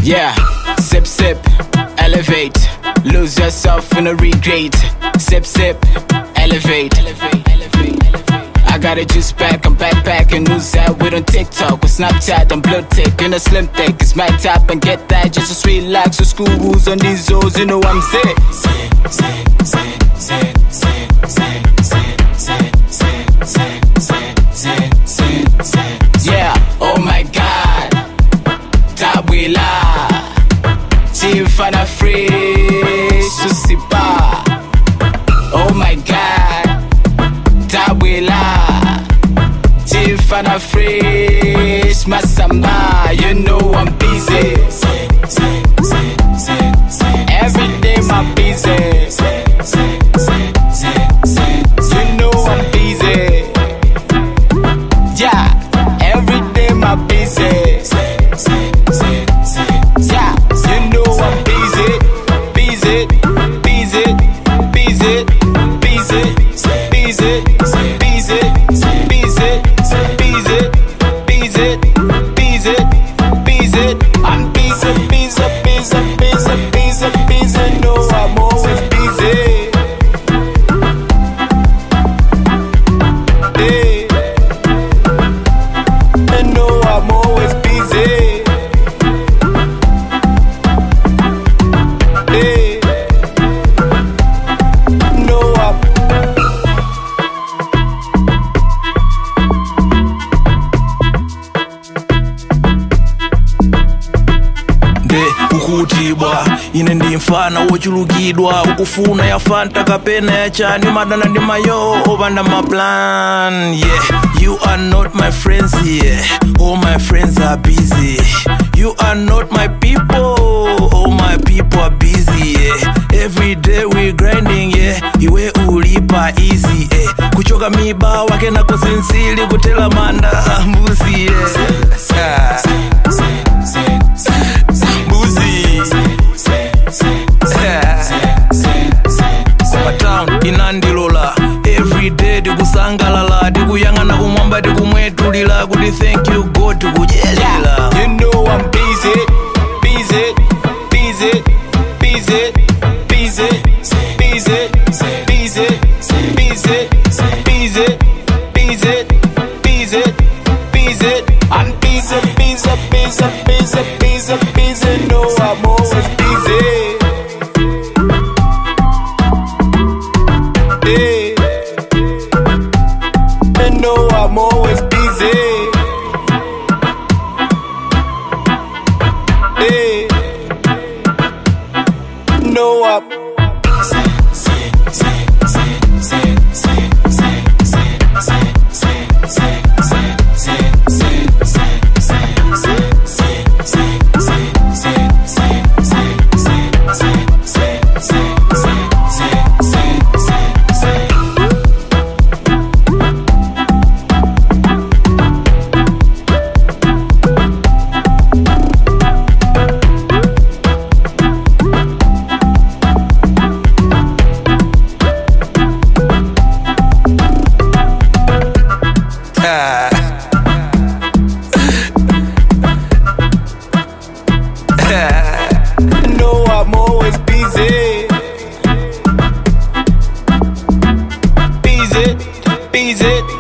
Yeah, sip, sip, elevate. Lose yourself in a regret. Sip, sip, elevate. I got a juice back, I'm backpacking. News out with on TikTok, with Snapchat, I'm blood tick in a slim thick. It's my top and get that, just to relax. So school rules on these zones, you know I'm sick. Yeah, oh my God, Tabwila, Chifana free, Susipa. Oh my God, Tabwila, Chifana free, Masamba. You know I'm busy. Every day I'm busy. You know I'm busy. Yeah, every day I'm busy. Yeah, you know I'm busy. Busy, busy, busy, busy, busy, busy, busy, busy, busy, busy, busy. I'm busy, busy, busy, busy, busy, busy. No, I'm always busy. Hey, I know I'm always busy. Hey, no, I'm ukutibwa ine ndi mfana wochulukidwa ukufuna ya fanta kapena ya chani madana ndi mayo opanda ma plan. Yeah, you are not my friends here. All my friends are busy. You are not my people. All my people are busy. Yeah, every day we grinding. Yeah, iwe ulipa easy. Yeah, kuchoka miba wake na kusinsili kutela manda mbuzi. Yeah, inandilola every day tikusangalala tikuyang'ana kumwamba tikumwetulila kuti thank you God tikujelera. You know I'm busy, busy, busy, busy, busy, busy, busy, busy, busy, busy, busy, busy. I'm busy, busy, busy, busy, busy, busy. No, I'm always busy. Hey, I know I'm always busy. Hey, no, I'm I'm always busy. Busy, busy.